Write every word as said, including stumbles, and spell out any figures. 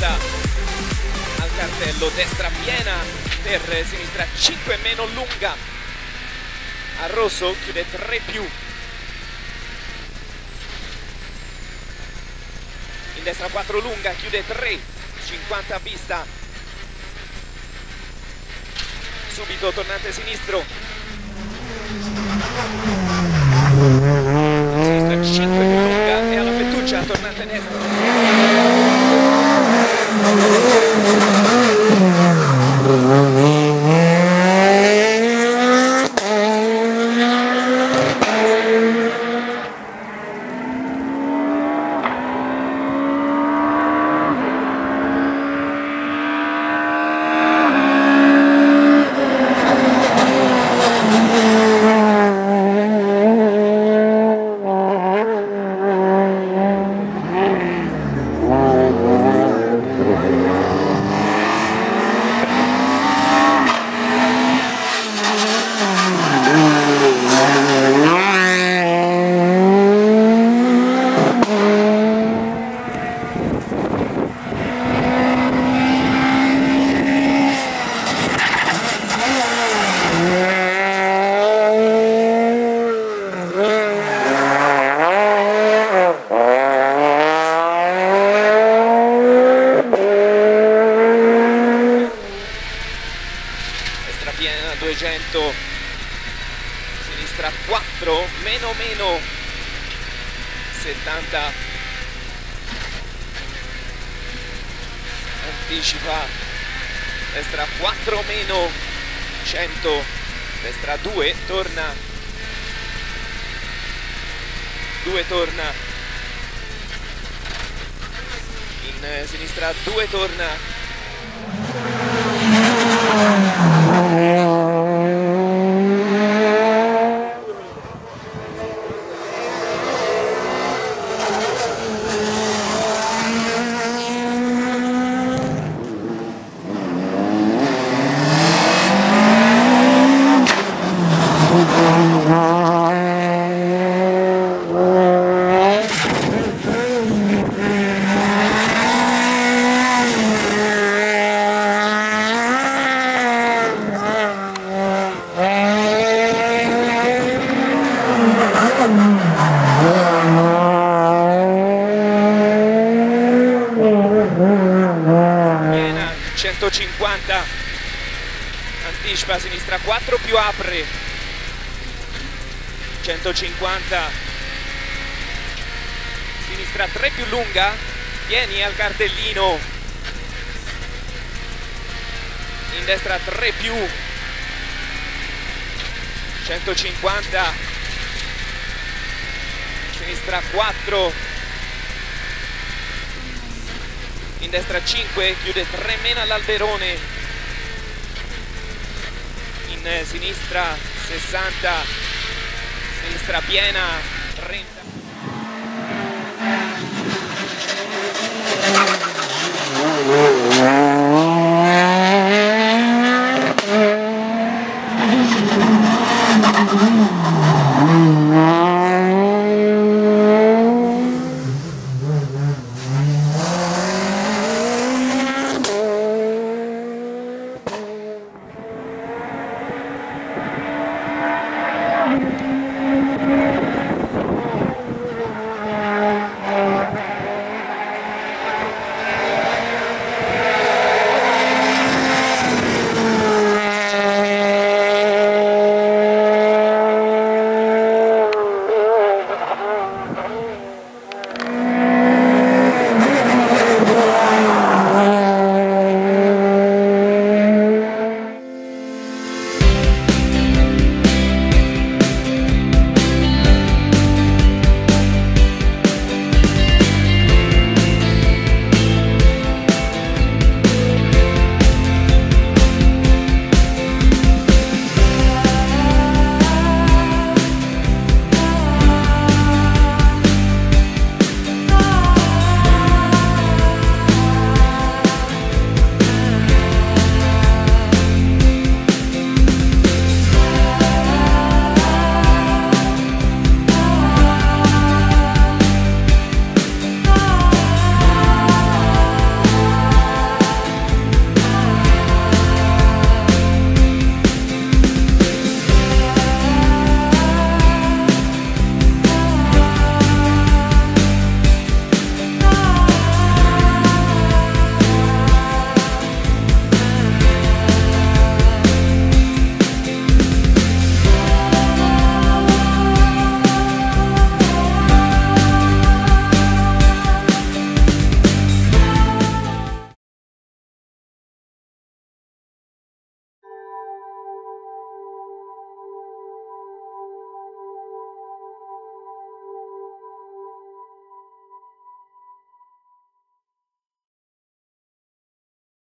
sessanta al cartello, destra piena per sinistra cinque meno lunga, a rosso chiude tre più, in destra quattro lunga chiude tre, cinquanta a vista, subito tornante sinistro, sinistra cinque più lunga e alla fettuccia tornante destra. Piena duecento, sinistra quattro, meno meno settanta, anticipa, destra quattro meno cento, destra due, torna, due torna, in sinistra due torna, piena centocinquanta, anticipa a sinistra quattro più apre, centocinquanta, sinistra tre più lunga, vieni al cartellino, in destra tre più, centocinquanta, sinistra quattro, in destra cinque, chiude tre meno all'alberone, in sinistra sessanta, sinistra piena trenta.